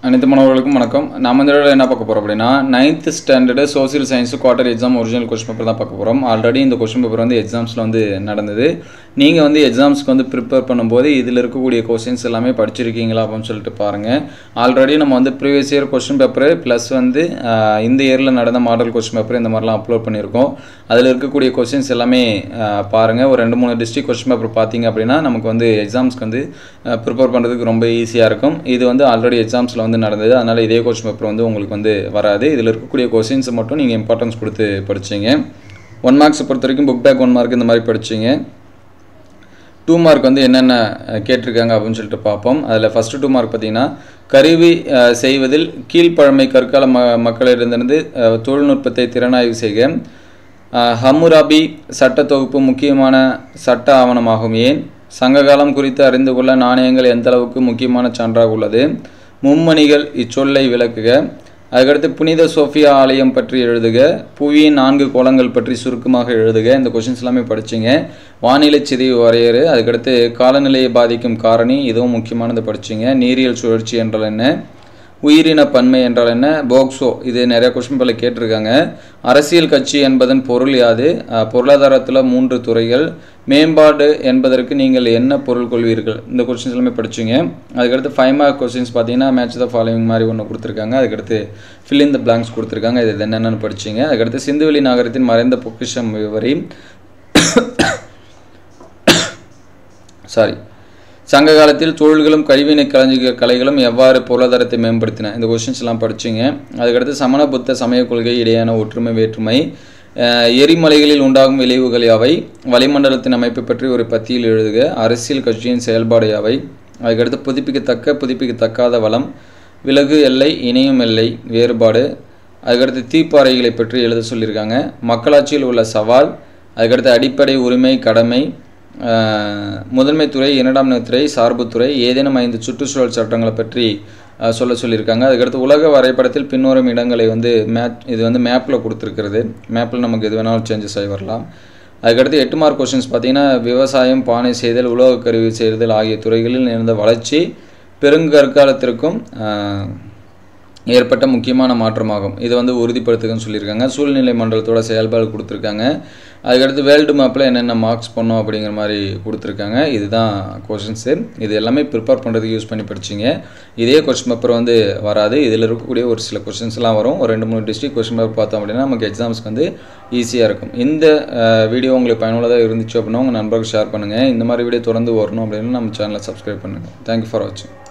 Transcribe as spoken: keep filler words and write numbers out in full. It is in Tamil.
அனைத்து மாணவர்களுக்கும் வணக்கம். நாம இந்த வீடியோல என்ன பார்க்க போறோம் அப்படினா ninth standard social science quarter exam original question paper தான் பார்க்க போறோம். ஆல்ரெடி இந்த क्वेश्चन பேப்பர் வந்து எக்ஸாம்ஸ்ல வந்து நடந்தது. நீங்க வந்து எக்ஸாம்ஸ்க்கு வந்து ப்ரிப்பேர் பண்ணும்போது இதில இருக்கக்கூடிய क्वेश्चंस எல்லாமே படிச்சிருக்கீங்களா அப்படினு சொல்லிட்டு பாருங்க. ஆல்ரெடி நம்ம வந்து previous year question paper plus வந்து இந்த இயர்ல நடந்த மாடல் क्वेश्चन பேப்பர் இந்த மாதிரிலாம் அப்லோட் பண்ணிருக்கோம். அதில இருக்கக்கூடிய क्वेश्चंस எல்லாமே பாருங்க. ஒரு ரெண்டு மூணு டிஸ்ட்ரிக்ட் क्वेश्चन பேப்பர் பாத்தீங்க அப்படினா நமக்கு வந்து எக்ஸாம்ஸ்க்கு வந்து ப்ரிப்பேர் பண்றதுக்கு ரொம்ப ஈஸியா இருக்கும். இது வந்து ஆல்ரெடி எக்ஸாம்ஸ்ல நடந்தது. அதனால இதே क्वेश्चन பேப்பர் வந்து உங்களுக்கு வந்து வராது. இதில இருக்கக்கூடிய क्वेश्चंस மட்டும் நீங்க இம்பார்ட்டன்ஸ் கொடுத்து படிச்சீங்க. one மார்க்ஸ் பொறுத்தவரைக்கும் புக் பேக் one மார்க் இந்த மாதிரி படிச்சீங்க. two மார்க் வந்து என்னென்ன கேட்டிருக்காங்க அப்படினு சொல்லிட்டு பாப்போம். அதுல ஃபர்ஸ்ட் two மார்க் பாத்தீங்கன்னா கருவி செய்வதில் கீழ்ப்பழமை கற்கால மக்களிடமிருந்து தொழில்நுட்பத்தை திறனாய்வு செய்க. ஹம்முராபி சட்ட தொகுப்பு முக்கியமான சட்ட ஆவணமாகும். ஏன்? சங்ககாலம் குறித்து அறிந்து கொள்ள நாணயங்கள் எந்த அளவுக்கு முக்கியமான சான்றாக உள்ளது. மும்மணிகள் இச்சொல்லை விளக்குக. அதுக்கடுத்து புனித சோஃபியா ஆலயம் பற்றி எழுதுக. புவியின் நான்கு கோலங்கள் பற்றி சுருக்கமாக எழுதுக. இந்த क्वेश्चंस எல்லாமே படிச்சீங்க. வானிலை சிதைவு வரையறு. அதுக்கடுத்து காலநிலையை பாதிக்கும் காரணி, இதுவும் முக்கியமானது படிச்சீங்க. நீரியல் சுழற்சி என்றால் என்ன? உயிரின பன்மை என்றால் என்ன? போக்சோ, இது நிறைய क्वेश्चन பேப்பர்ல கேட்டிருக்காங்க. அரசியல் கட்சி என்பதன் பொருள் யாது? பொருளாதாரத்தில் மூன்று துறைகள். மேம்பாடு என்பதற்கு நீங்கள் என்ன பொருள் கொள்வீர்கள்? இந்த क्वेश्चंस எல்லாமே படிச்சீங்க. அதுக்கடுத்து ஃபைவ் மார்க் क्वेश्चंस பார்த்தீங்கன்னா மேட்ச் த ஃபாலோவிங் மாதிரி ஒன்று கொடுத்துருக்காங்க. அதுக்கடுத்து ஃபில் இன் த பிளாங்க்ஸ் கொடுத்துருக்காங்க. இது என்னென்னு படிச்சீங்க. அதுக்கடுத்து சிந்துவெளி நகரத்தின் மறைந்த பொக்கிஷம் விவரி. சாரி சங்க காலத்தில் தொழில்களும் கைவினை கலைஞ கலைகளும் எவ்வாறு பொருளாதாரத்தை மேம்படுத்தின? இந்த क्वेश्चंस எல்லாம் படிச்சீங்க. அதுக்கடுத்து சமண புத்த சமய கொள்கை இடையான ஒற்றுமை வேற்றுமை. எரிமலைகளில் உண்டாகும் விளைவுகள் யாவை? வளிமண்டலத்தின் அமைப்பை பற்றி ஒரு பத்தியில் எழுதுக. அரசியல் கட்சியின் செயல்பாடு யாவை? அதுக்கடுத்து புதுப்பிக்கத்தக்க புதுப்பிக்கத்தக்காத வளம். விலகு எல்லை இணையும் எல்லை வேறுபாடு. அதுக்கடுத்து தீப்பாறைகளை பற்றி எழுத சொல்லியிருக்காங்க. மக்களாட்சியில் உள்ள சவால். அதுக்கடுத்து அடிப்படை உரிமை கடமை. முதன்மை துறை, இரண்டாம் துறை, சார்புத்துறை. ஏதேனும் ஐந்து சுற்றுச்சூழல் சட்டங்களை பற்றி சொல்ல சொல்லியிருக்காங்க. அதுக்கடுத்து உலக வரைபடத்தில் பின்வரும் இடங்களை வந்து மேப் இது வந்து மேப்பில் கொடுத்துருக்கிறது. மேப்பில் நமக்கு எது வேணாலும் சேஞ்சஸ் ஆகி வரலாம். அதுக்கடுத்து எட்டு மார்க் क्वेश्चंस பார்த்தீங்கன்னா விவசாயம், பானை செய்தல், உலோக கருவி செய்தல் ஆகிய துறைகளில் இருந்த வளர்ச்சி பெருங்கற்காலத்திற்கும் ஏற்பட்ட முக்கியமான மாற்றமாகும். இதை வந்து உறுதிப்படுத்துகன்னு சொல்லியிருக்காங்க. சூழ்நிலை மண்டலத்தோட செயல்பாடு கொடுத்துருக்காங்க. அதுக்கடுத்து வேர்ல்டு மேப்பில் என்னென்ன மார்க்ஸ் பண்ணோம் அப்படிங்கிற மாதிரி கொடுத்துருக்காங்க. இதுதான் क्वेश्चंस. இது எல்லாமே ப்ரிப்பேர் பண்ணுறதுக்கு யூஸ் பண்ணி படிச்சிங்க. இதே क्वेश्चन பேப்பர் வந்து வராது. இதில் இருக்கக்கூடிய ஒரு சில क्वेश्चंसலாம் வரும். ஒரு ரெண்டு மூணு டிஸ்ட்ரிக்ட் क्वेश्चन பேப்பர் பார்த்தோம் அப்படின்னா நமக்கு எக்ஸாம்ஸ்க்கு வந்து ஈஸியாக இருக்கும். இந்த வீடியோ உங்களுக்கு பயனுள்ளதாக இருந்துச்சு அப்படின்னா உங்கள் நண்பர்களுக்கு ஷேர் பண்ணுங்கள். இந்த மாதிரி வீடியோ தொடர்ந்து வரணும் அப்படின்னா நம்ம சேனலை சப்ஸ்கிரைப் பண்ணுங்கள். தேங்க்யூ ஃபார் வாட்சிங்.